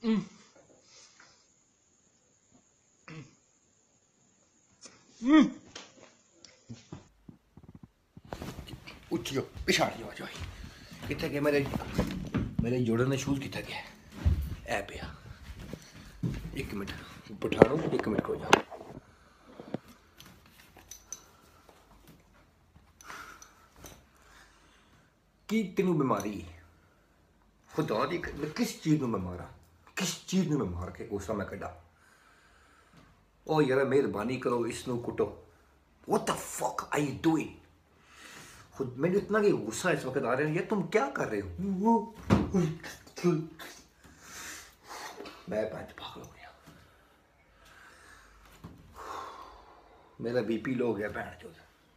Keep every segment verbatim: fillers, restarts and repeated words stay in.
उठियो पिछाड़ जाओ जाओ कितने गए मेरे मेरे जोड़न ने शूज कितने गए ऐ पे एक मिनट बिठा लो एक मिनट हो जाओ की तेनू बीमारी खुदा दी किस चीज़ में मैं मारा किस चीज़ में मैं मार के गुस्सा मैं कड़ा ओ यार मेहरबानी करो इसनू कुटो What the fuck are you doing? खुद मैंने इतना कि गुस्सा इस वक्त आ रहा है ये तुम क्या कर रहे हो मैं पाँच पागल हो गया मेरा बीपी लो हो गया भैन चो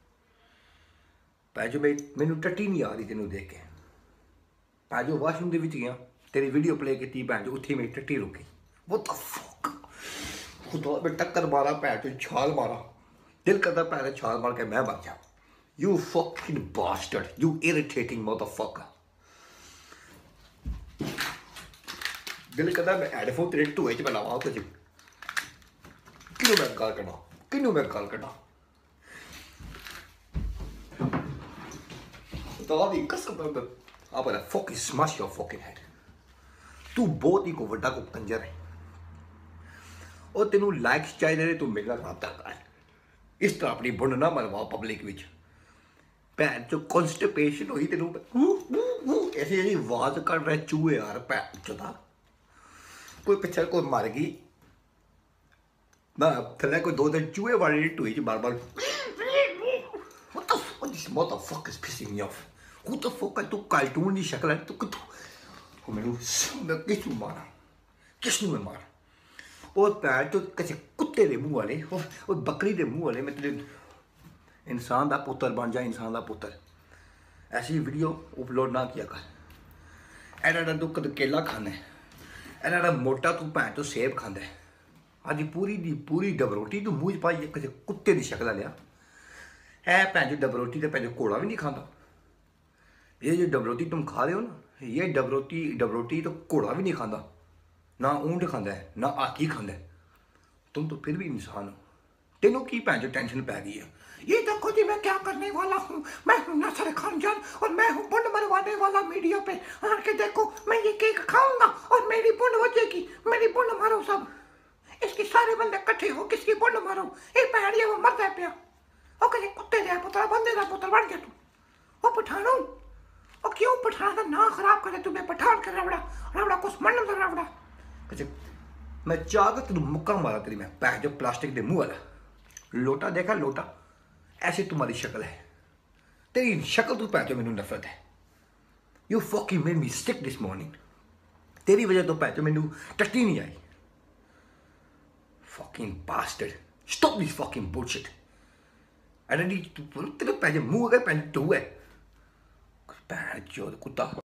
पैजो मैं मैनू टट्टी नहीं आ रही तेनू देख के पैजो वाशरूम के गया तेरी वीडियो प्ले की भैन चो उत्थे मेरी टट्टी रुकी What the fuck खुदा मैं टक्कर मारा भैन चो छाल मारा दिल करता पैर छाल मार के मैं बच जाऊं You fucking bastard, you irritating motherfucker. दिल करता मैं हेडफोन तेरे टूए च लावा तुझ किनू मैं गाल कटा किनू मैं गाल कटा तो आदि कसम मैं आप वाला fucking smash your fucking head. तू बहुत ही को वड्डा को कंजर है और तेनू लाइक्स चाहिए तू मेरा रात करता है इस तरह अपनी बुंड ना मरवा पब्लिक विच भैन चो कॉन्स्टिपेशन हुई तेनू ऐसी ऐसी आवाज कर रहा चूहे यार भैन चोदा कोई पिछले कोई मर गई ना थले कोई दो दिन चूहे वाली टूई च बार बार What the fuck this motherfucker is pissing me off Who the fuck है तू कार्टून की शक्ल है तू कितों मैनू किसनू मारा किसनू मैं मारा और भैन चो किसी कुत्ते दे मुंह वाले और बकरी दे मुंह वाले मैं तेरे इंसान का पुत्र बन जा इंसान का पुत्र ऐसी वीडियो अपलोड ना किया कर एडा तू कद केला खाना है एडा मोटा तू भैन तो सेब खांदा है अज पूरी दी पूरी डबरोटी तू मूँह पाई किसी कुत्ते की शक्ल लिया है भैन जो डबरोटी तो भैन घोड़ा भी नहीं खाता ये जो डबरोटी तुम खा रहे हो ना ये डबरोटी डबरोटी तो घोड़ा भी नहीं खाता ना ऊँट खाता है ना हाथी खाता है तुम तो फिर भी इंसान हो तेनों की भैन जो टेंशन पै गई है ये देखो जी मैं क्या करने वाला हूँ मैं हूँ नसर खानजान और मैं हूँ बुंड मरवाने वाला मीडिया पे आके देखो मैं ये केक खाऊंगा और मेरी बुंड बजेगी मेरी बुंड मारो सब इसकी सारे बंदे इकट्ठे हो किसकी बुंड मारो एक पैड़िया वो मरता है पिया और किसी कुत्ते दे पुत्र बंदे का पुत्र बन गया तू वो पठानो और क्यों पठान का ना खराब करे तुम्हें पठान कर रबड़ा रबड़ा कुछ मन का रबड़ा मैं चाहता तेन मुक्का मारा तेरी मैं पैर जो प्लास्टिक के मुँह वाला लोटा देखा लोटा ऐसी तुम्हारी शक्ल है तेरी शक्ल तो पैचो मैनू नफरत है you fucking made me sick this morning तेरी वजह तो पैचो मैनू टट्टी नहीं आई fucking bastard stop this fucking bullshit and तेरे पैचे मुंह अगर पैन टू है पैचो कुत्ता